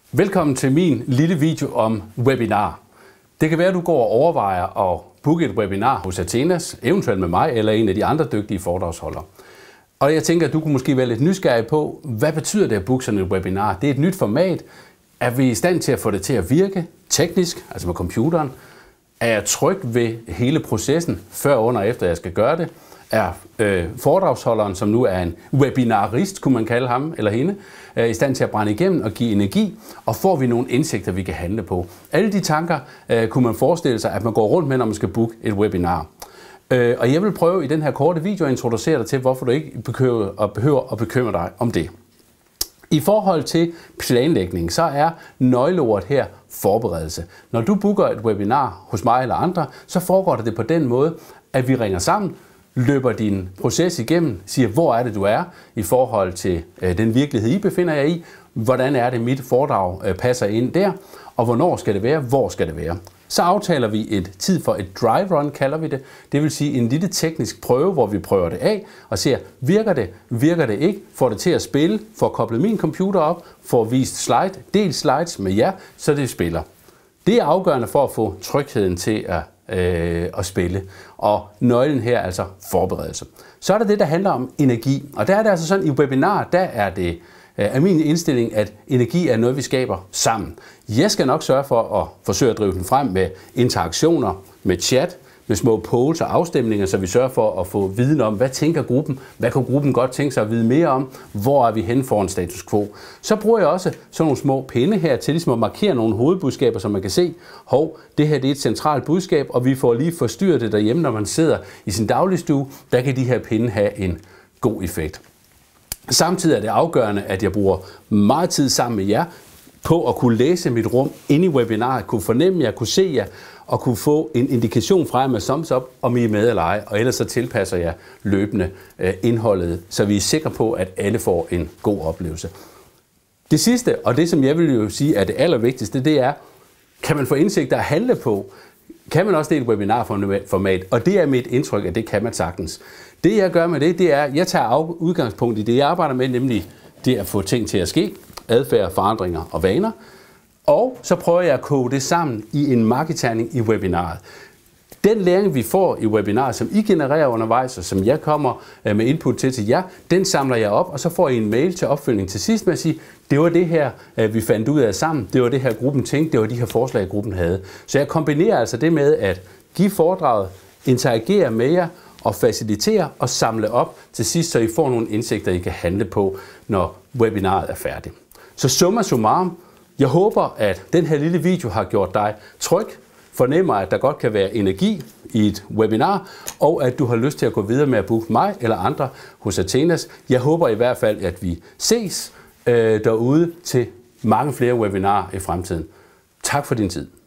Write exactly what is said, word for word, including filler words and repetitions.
Velkommen til min lille video om webinar. Det kan være, at du går og overvejer at booke et webinar hos Athenas, eventuelt med mig eller en af de andre dygtige foredragsholdere. Og jeg tænker, at du kunne måske være lidt nysgerrig på, hvad betyder det at booke sådan et webinar? Det er et nyt format. Er vi i stand til at få det til at virke teknisk, altså med computeren? Er jeg tryg ved hele processen, før, under og efter jeg skal gøre det? Er øh, foredragsholderen, som nu er en webinarist, kunne man kalde ham eller hende, øh, i stand til at brænde igennem og give energi? Og får vi nogle indsigter, vi kan handle på? Alle de tanker øh, kunne man forestille sig, at man går rundt med, når man skal booke et webinar. Øh, og jeg vil prøve i den her korte video at introducere dig til, hvorfor du ikke behøver at, behøver at bekymre dig om det. I forhold til planlægning, så er nøgleordet her forberedelse. Når du booker et webinar hos mig eller andre, så foregår det på den måde, at vi ringer sammen, løber din proces igennem, siger, hvor er det, du er i forhold til øh, den virkelighed, I befinder jer i, hvordan er det, mit foredrag øh, passer ind der, og hvornår skal det være, hvor skal det være. Så aftaler vi et tid for et dry run, kalder vi det. Det vil sige en lille teknisk prøve, hvor vi prøver det af og ser, virker det, virker det ikke, får det til at spille, får koblet min computer op, får vist slide, del slides med jer, så det spiller. Det er afgørende for at få trygheden til at Øh, at spille. Og nøglen her er altså forberedelse. Så er der det, der handler om energi. Og der er det altså sådan, i webinar, der er det øh, er min indstilling, at energi er noget, vi skaber sammen. Jeg skal nok sørge for at forsøge at drive den frem med interaktioner, med chat, med små polls og afstemninger, så vi sørger for at få viden om, hvad tænker gruppen, hvad kunne gruppen godt tænke sig at vide mere om, hvor er vi hen for en status quo. Så bruger jeg også sådan nogle små pinde her til ligesom at markere nogle hovedbudskaber, så man kan se, hov, det her det er et centralt budskab, og vi får lige forstyrret det derhjemme, når man sidder i sin dagligstue, der kan de her pinde have en god effekt. Samtidig er det afgørende, at jeg bruger meget tid sammen med jer på at kunne læse mit rum inde i webinaret, kunne fornemme jer, kunne se jer, og kunne få en indikation fra jer med thumbs up, om I er med eller ej, og ellers så tilpasser jeg løbende øh, indholdet, så vi er sikre på, at alle får en god oplevelse. Det sidste, og det som jeg vil jo sige er det allervigtigste, det er, kan man få indsigter at handle på? Kan man også dele et webinarformat? Og det er mit indtryk, at det kan man sagtens. Det jeg gør med det, det er, at jeg tager udgangspunkt i det, jeg arbejder med, nemlig det at få ting til at ske, adfærd, forandringer og vaner. Og så prøver jeg at koge det sammen i en marketerning i webinaret. Den læring, vi får i webinaret, som I genererer undervejs, og som jeg kommer med input til til jer, den samler jeg op, og så får I en mail til opfølgning til sidst med at sige, det var det her, vi fandt ud af sammen, det var det her, gruppen tænkte, det var de her forslag, gruppen havde. Så jeg kombinerer altså det med at give foredraget, interagere med jer, og facilitere og samle op til sidst, så I får nogle indsigter, I kan handle på, når webinaret er færdigt. Så summa summarum, jeg håber, at den her lille video har gjort dig tryg, fornemmer, at der godt kan være energi i et webinar, og at du har lyst til at gå videre med at booke mig eller andre hos Athenas. Jeg håber i hvert fald, at vi ses øh, derude til mange flere webinarer i fremtiden. Tak for din tid.